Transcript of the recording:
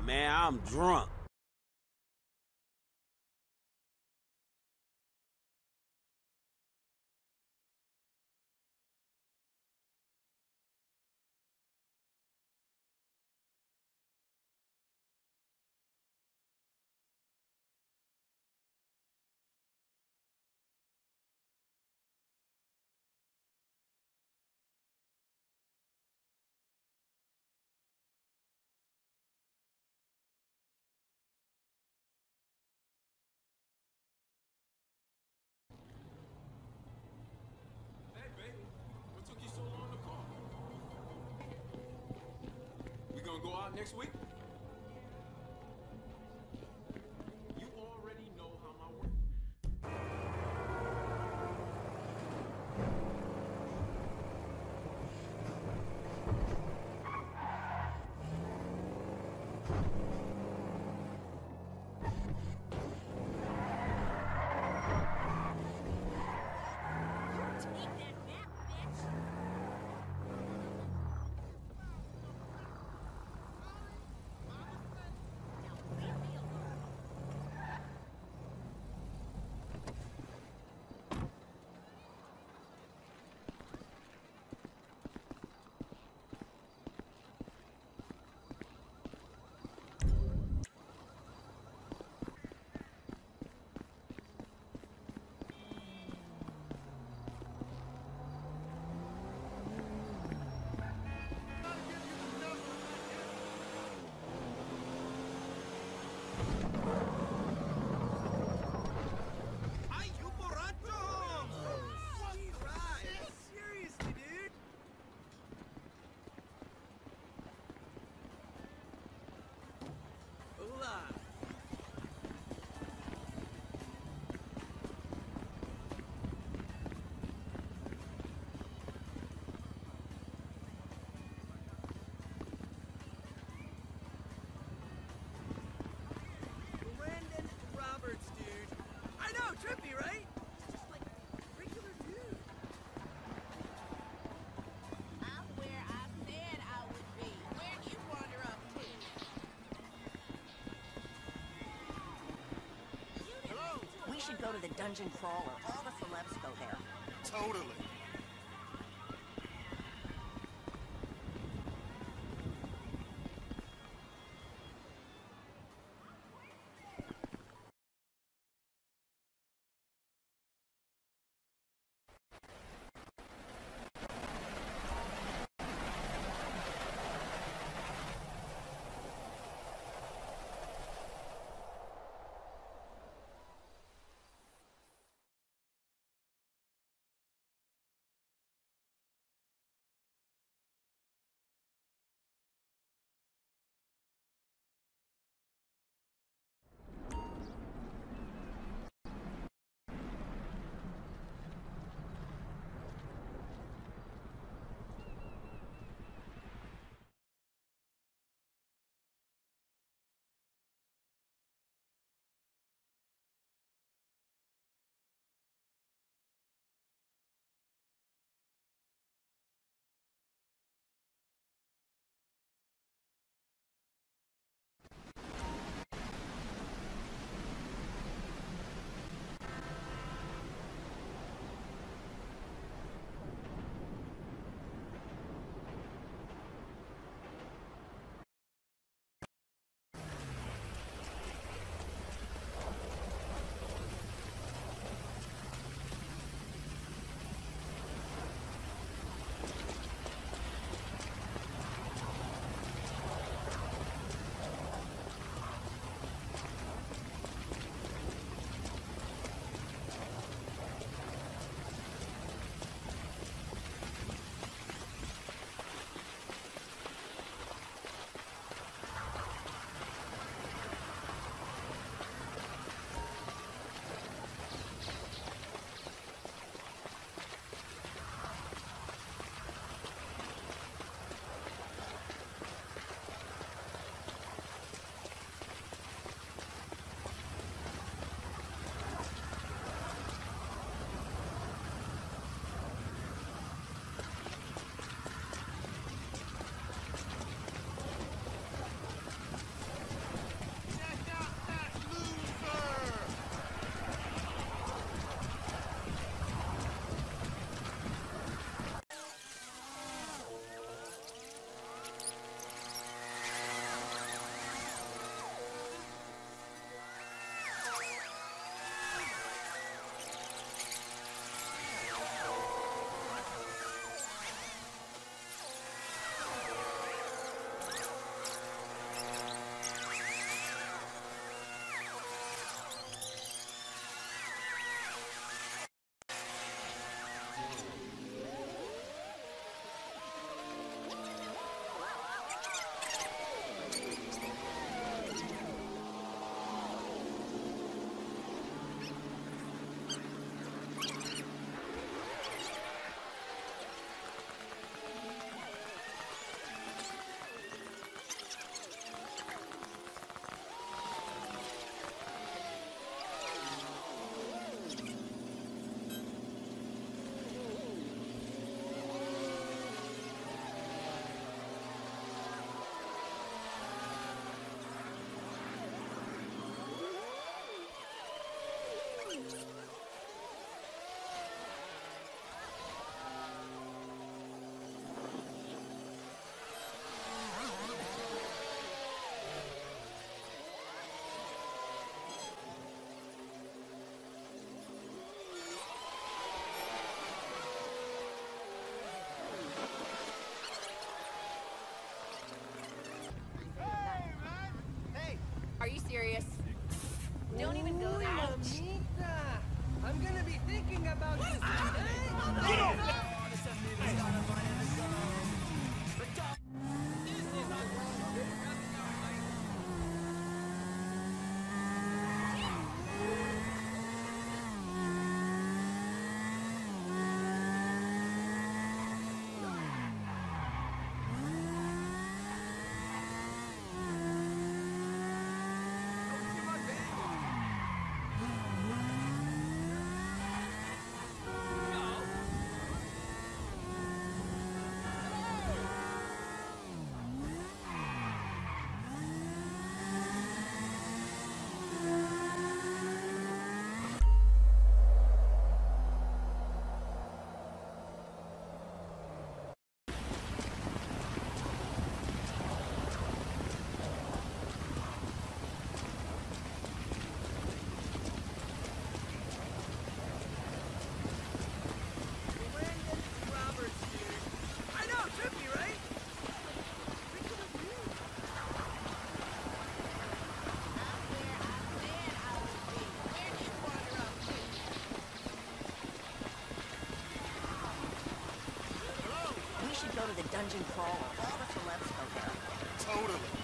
man. I'm drunk. Hey, baby, what took you so long to call? We gonna go out next week? You already know how my work. Brandon Roberts, dude. I know, trippy, right? He's just like a regular dude. I'm where I said I would be. Where'd you wander up to? Hello? We should go to the dungeon crawler. All the celebs go there. Totally. Don't even go there. Mamita. I'm gonna be thinking about you Get off today. Roberts, dude. I know, trippy, right? Regular dude. I'm where I said I would be. Where do you wander off to? We should go to the dungeon crawler. All the celebs go there. Totally.